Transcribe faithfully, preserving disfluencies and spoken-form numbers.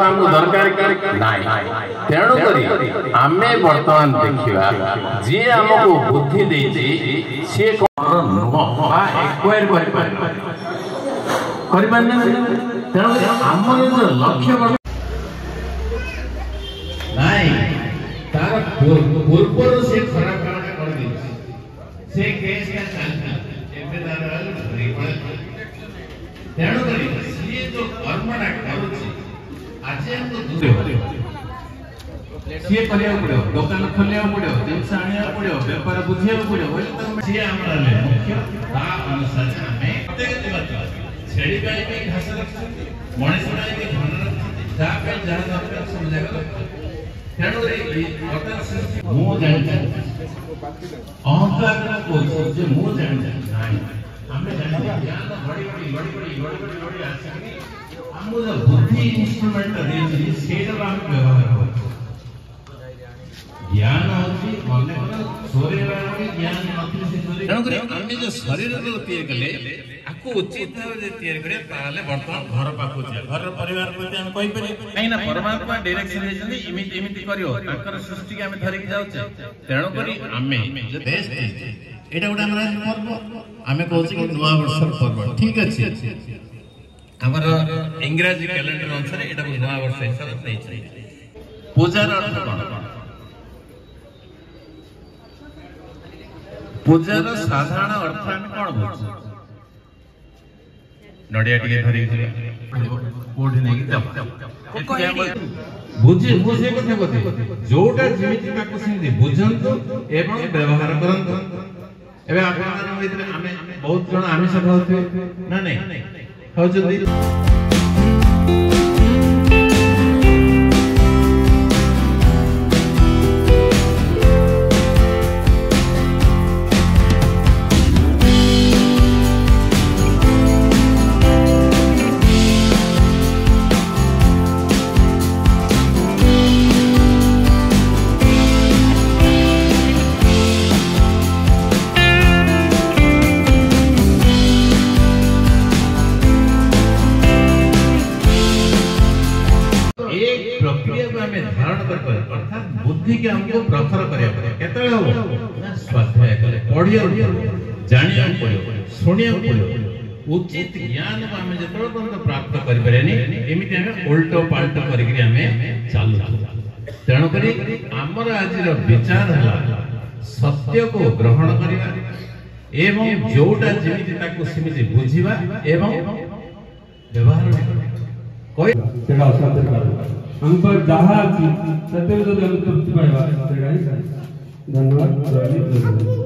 आमको दरकार नाई तेणु करी आमे वर्तमान देखिबा जे हमको बुद्धि देछि से कोन नुह बा एक्वायर कर पार तेणु हमर लक्ष्य नाई तार पूर्व से खराब काम कर दी से केस का चलता एबे तार रिकॉर्ड तेणु करी से जो कर्मटा करूछि आज हमको दूसरे से करिया पड़ो दुकान खोलिया पड़ो जिनस आनिया पड़ो व्यापार बुझिया पड़ो बोले तो से हमरा ले मुख्य ता अनुसार हमें प्रत्येक बात छेड़ी पाई पे घास रखछ मनुष्य पाई पे धन रखछ ता पे जहां दरकार सब जगह तेणु वर्तमान मु जान अहंकार को जे मु जान नाही हमें जान ज्ञान बड़ी बड़ी बड़ी बड़ी बड़ी बड़ी बड़ी आसकी हमो जो बुद्धि इंस्ट्रूमेंट देछि सेटा हम व्यवहार करू ज्ञान होछि मने कर शरीर रे ज्ञान नथि से शरीर तेणु करी हम जो शरीर रो तैयार कले आको उचित भाव जे तैयार करे ताले वर्तमान घर पाखो जे घर परिवार प्रति हम कहि परि नै ना परमात्मा डायरेक्शन देछन इमिति इमिति करियो ताकर सृष्टि के हम धरि के जाउछे तेणु करी हमें जे देश एटा गोटा हमरा पर्व हमें कहू कि नवा वर्ष पर्व ठीक अछि हमर इंग्रजी कैलेंडर अनुसार एटा नवा वर्ष हिसाब नै छै पूजार अर्थ कोन पूजार साधारण अर्थ हम कोन बुझू नडिया टिके धरि कोड नै कि जब बुझे बुझे कथे कथे जोटा जेमिति ताको सिंधी बुझंतु एवं व्यवहार करंतु एबे आपण भितर हमें बहुत जण आमिष खाउथे ना नै खाउ जल्दी अर्थात बुद्धि के हमको प्रखर करिया पड़े केतले हो ना स्वाध्याय करे पढ़िया जानिया पड़े सुनिया पड़े उचित ज्ञान को हमें जतरो पर्यंत प्राप्त करि परैनी एमिति हमें उल्टो पाल्टो करि करि हमें चालू तेणु करी हमर आजिर विचार हला सत्य को ग्रहण करिया एवं जोटा जेमिति ताको सिमिति बुझिबा एवं व्यवहार कोई तेडा शब्द कर हम पर जहाँ सत्य तो जब तृप्ति पाएगा धन्यवाद।